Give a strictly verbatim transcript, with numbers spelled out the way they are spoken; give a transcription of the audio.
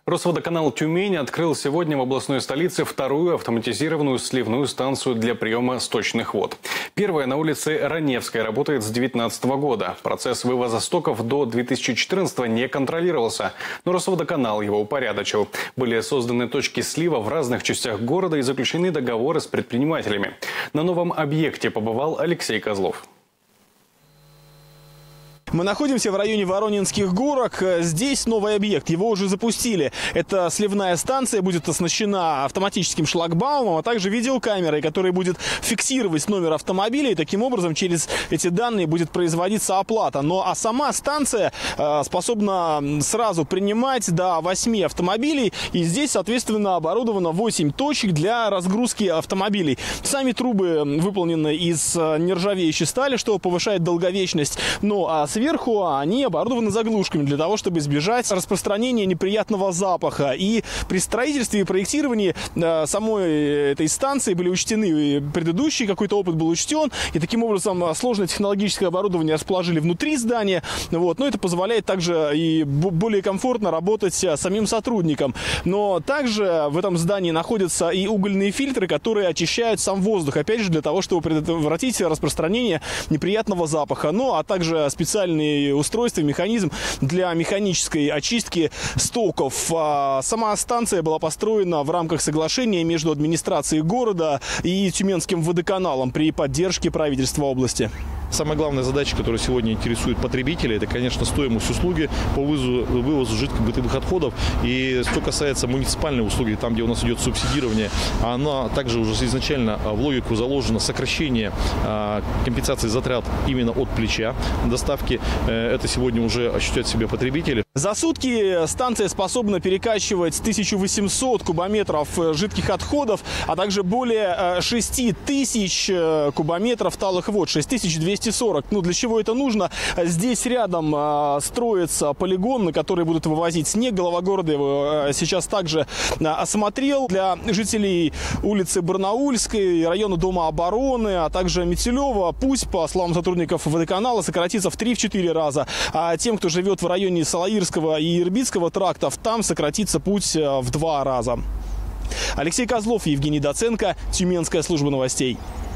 Росводоканал «Тюмень» открыл сегодня в областной столице вторую автоматизированную сливную станцию для приема сточных вод. Первая на улице Раневской работает с две тысячи девятнадцатого года. Процесс вывоза стоков до две тысячи четырнадцатого не контролировался, но Росводоканал его упорядочил. Были созданы точки слива в разных частях города и заключены договоры с предпринимателями. На новом объекте побывал Алексей Козлов. Мы находимся в районе Воронинских горок. Здесь новый объект. Его уже запустили. Это сливная станция, будет оснащена автоматическим шлагбаумом, а также видеокамерой, которая будет фиксировать номер автомобиля. И таким образом через эти данные будет производиться оплата. Но а сама станция э, способна сразу принимать до восьми автомобилей. И здесь, соответственно, оборудовано восемь точек для разгрузки автомобилей. Сами трубы выполнены из нержавеющей стали, что повышает долговечность. Ну а сверху они оборудованы заглушками для того, чтобы избежать распространения неприятного запаха. И при строительстве и проектировании э, самой этой станции были учтены предыдущий, какой-то опыт был учтен. И таким образом сложное технологическое оборудование расположили внутри здания. Вот. Но это позволяет также и более комфортно работать самим сотрудникам. Но также в этом здании находятся и угольные фильтры, которые очищают сам воздух. Опять же, для того, чтобы предотвратить распространение неприятного запаха. Ну, а также специальные устройства, механизм для механической очистки стоков. Сама станция была построена в рамках соглашения между администрацией города и Тюменским водоканалом при поддержке правительства области. Самая главная задача, которая сегодня интересует потребителей, это, конечно, стоимость услуги по вывозу, вывозу жидких бытовых отходов. И что касается муниципальной услуги, там, где у нас идет субсидирование, она также уже изначально в логику заложено сокращение компенсации затрат именно от плеча доставки. Это сегодня уже ощущают в себе потребители. За сутки станция способна перекачивать тысячу восемьсот кубометров жидких отходов, а также более шести тысяч кубометров талых вод, шесть тысяч двести сорок. Ну, для чего это нужно? Здесь рядом а, строится полигон, на который будут вывозить снег. Глава города его а, сейчас также а, осмотрел. Для жителей улицы Барнаульской, района Дома обороны, а также Метелева, пусть, по словам сотрудников водоканала, сократится в три-четыре раза. А тем, кто живет в районе Салаирского и Ирбитского трактов, там сократится путь в два раза. Алексей Козлов, Евгений Доценко, Тюменская служба новостей.